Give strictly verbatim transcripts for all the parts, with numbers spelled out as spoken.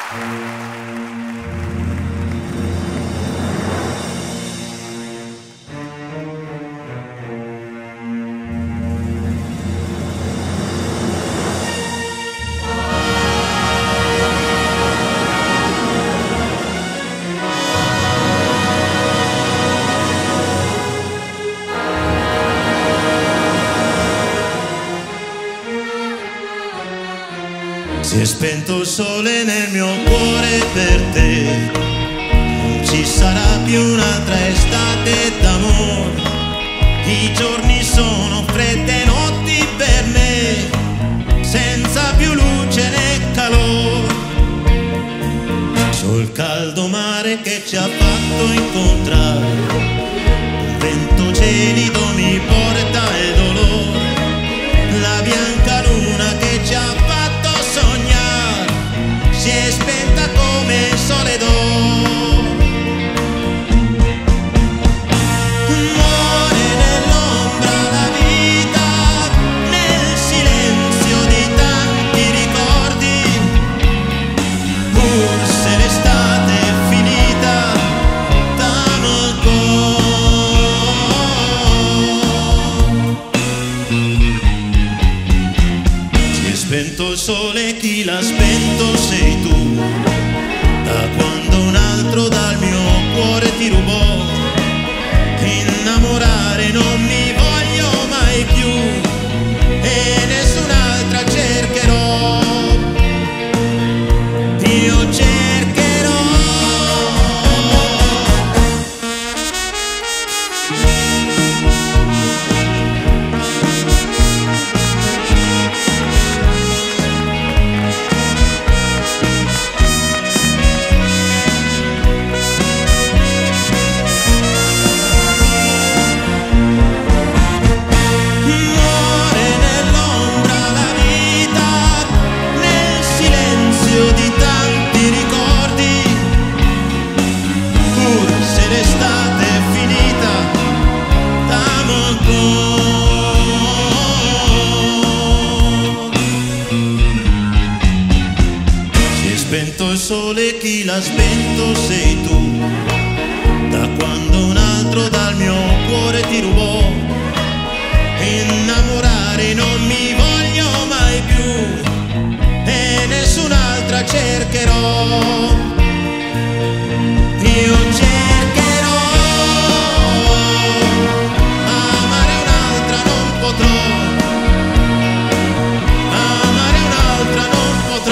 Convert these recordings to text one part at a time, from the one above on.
Si è spento il sole nel mio cuore per te, non ci sarà più un'altra estate d'amore. I giorni sono fredde notti per me, senza più luce né calore. Sul caldo mare che ci ha fatto incontrare, un vento gelido mi porta il dolore. La bianca luna che ci ha fatto sognare si è spenta come il sole d'oro. Muore nell'ombra la vita, nel silenzio di tanti ricordi. Forse l'estate è finita, t'amo ancora. Si è spento il sole, chi l'ha spento sei tu. Da quando un altro dal mio cuore ti rubò, innamorare non mi voglio mai più e nessun'altra cercherò. Io cercherò. Spento il sole, chi l'ha spento sei tu. Da quando un altro dal mio cuore ti rubò, innamorare non mi voglio mai più e nessun'altra cercherò. Io cercherò, amare un'altra non potrò, amare un'altra non potrò.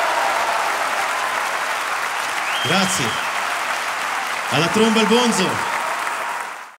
Grazie. Alla tromba il bonzo.